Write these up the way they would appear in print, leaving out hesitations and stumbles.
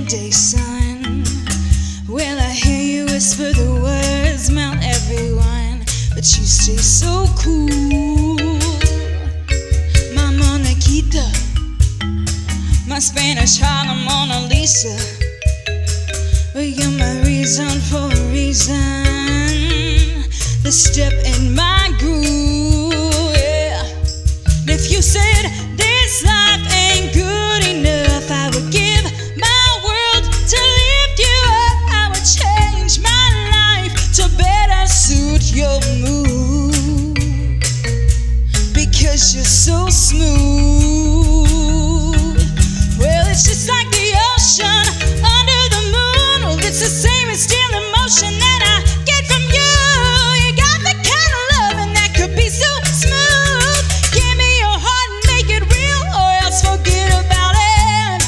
midday sun. Well, I hear you whisper the words, mount everyone, but you stay so cool. My Monaquita, my Spanish Harlem Mona Lisa. But you're my reason for a reason, the step in my groove, yeah. And if you said this life ain't good enough, I would give my world to lift you up. I would change my life to better suit your mood, because you're so smooth. Well, it's just like the ocean under the moon. Well, it's the same as still emotion that I get from you. You got the kind of loving that could be so smooth. Give me your heart and make it real, or else forget about it.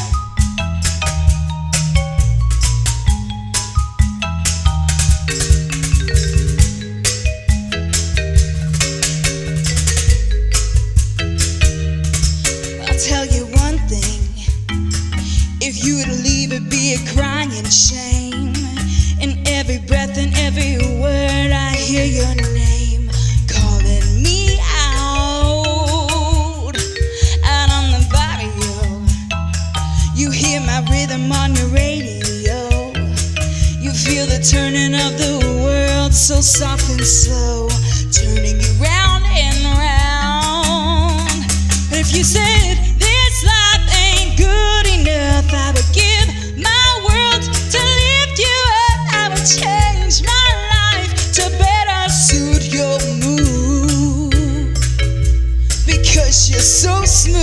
I'll tell you one thing. If you would leave, it'd be a crying shame. In every breath and every word, I hear your name calling me out on the barrio. You hear my rhythm on your radio. You feel the turning of the world so soft and slow, turning you round and round. But if you said this life ain't good enough, I would give my world to lift you up. I would change my life to better suit your mood, because you're so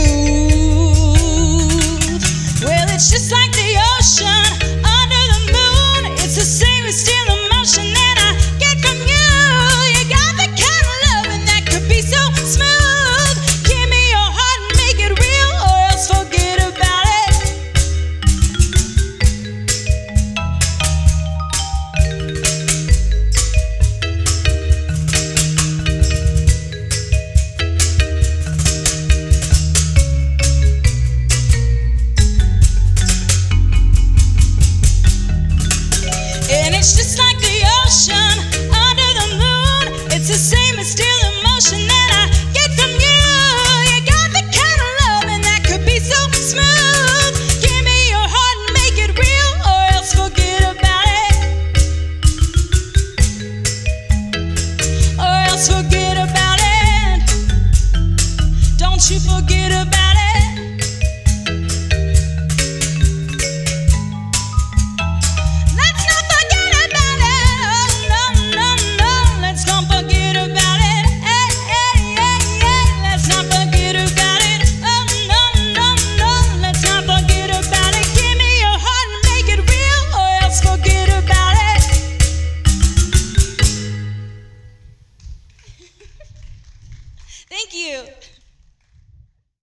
smooth. Well, it's just like the ocean under the moon. It's the same as still emotion that I get from you. You got the kind of loving that could be so smooth. Give me your heart and make it real, or else forget about it. And it's just like